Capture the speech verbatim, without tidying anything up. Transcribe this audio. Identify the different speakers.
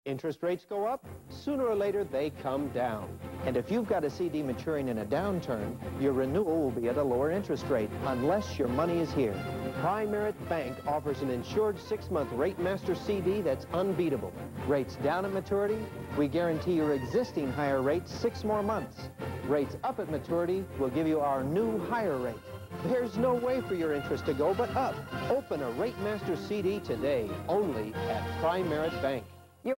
Speaker 1: Interest rates go up, sooner or later they come down. And if you've got a C D maturing in a downturn, your renewal will be at a lower interest rate, unless your money is here. PriMerit Bank offers an insured six-month Rate Master C D that's unbeatable. Rates down at maturity, we guarantee your existing higher rate six more months. Rates up at maturity will give you our new higher rate. There's no way for your interest to go but up. Open a Rate Master C D today, only at PriMerit Bank.